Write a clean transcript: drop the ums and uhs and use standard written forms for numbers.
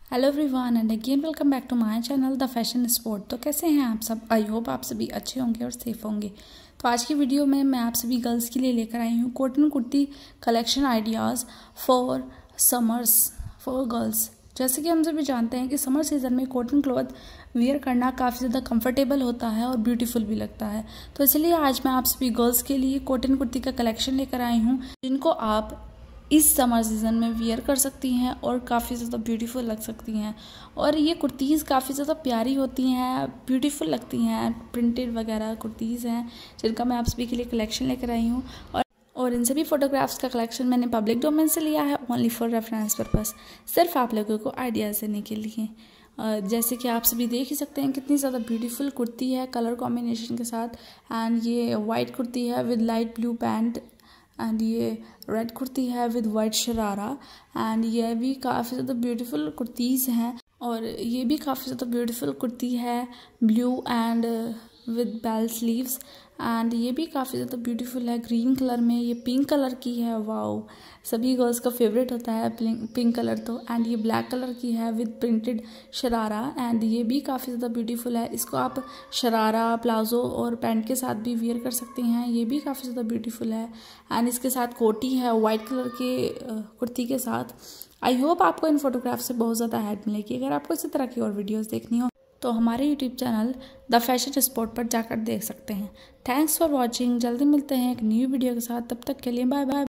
Hello everyone and again welcome back to my channel the fashion spot. तो कैसे हैं आप सब? आई होप आप सभी अच्छे होंगे और सेफ होंगे। तो आज की वीडियो में मैं आप सभी गर्ल्स के लिए लेकर आई हूँ cotton kurti collection ideas for summers for girls. जैसे कि हम सभी जानते हैं कि समर सीज़न में कॉटन क्लॉथ वियर करना काफ़ी ज़्यादा कंफर्टेबल होता है और ब्यूटीफुल भी लगता है। तो इसलिए आज मैं आप सभी गर्ल्स के लिए कॉटन कुर्ती का कलेक्शन लेकर आई हूँ जिनको आप इस समर सीज़न में वियर कर सकती हैं और काफ़ी ज़्यादा ब्यूटीफुल लग सकती हैं। और ये कुर्तीज़ काफ़ी ज़्यादा प्यारी होती हैं, ब्यूटीफुल लगती हैं। प्रिंटेड वगैरह कुर्तीज़ हैं जिनका मैं आप सभी के लिए कलेक्शन लेकर आई हूँ। और इन सभी फोटोग्राफ्स का कलेक्शन मैंने पब्लिक डोमेन से लिया है, ओनली फॉर रेफरेंस पर्पस, सिर्फ आप लोगों को आइडियाज़ देने के लिए। जैसे कि आप सभी देख ही सकते हैं कितनी ज़्यादा ब्यूटीफुल कुर्ती है कलर कॉम्बिनेशन के साथ। एंड ये वाइट कुर्ती है with light blue pant and ये रेड कुर्ती है विद वाइट शरारा। एंड ये भी काफ़ी ज़्यादा ब्यूटीफुल कुर्तीज़ हैं। और ये भी काफ़ी ज़्यादा ब्यूटीफुल कुर्ती है blue and with bell sleeves. And ये भी काफ़ी ज़्यादा ब्यूटीफुल है ग्रीन कलर में। ये पिंक कलर की है, वाओ, सभी गर्ल्स का फेवरेट होता है पिंक कलर तो। एंड ये ब्लैक कलर की है विद प्रिंटेड शरारा। एंड ये भी काफ़ी ज़्यादा ब्यूटीफुल है। इसको आप शरारा प्लाजो और पैंट के साथ भी वियर कर सकती हैं, ये भी काफ़ी ज़्यादा ब्यूटीफुल है। एंड इसके साथ कोटी है वाइट कलर के कुर्ती के साथ। आई होप आपको इन फोटोग्राफ से बहुत ज़्यादा हेल्प मिलेगी। अगर आपको इसी तरह की और वीडियोस देखनी हो तो हमारे YouTube channel the fashion spot पर जाकर देख सकते हैं। Thanks for watching. जल्दी मिलते हैं एक न्यू वीडियो के साथ, तब तक के लिए बाय बाय।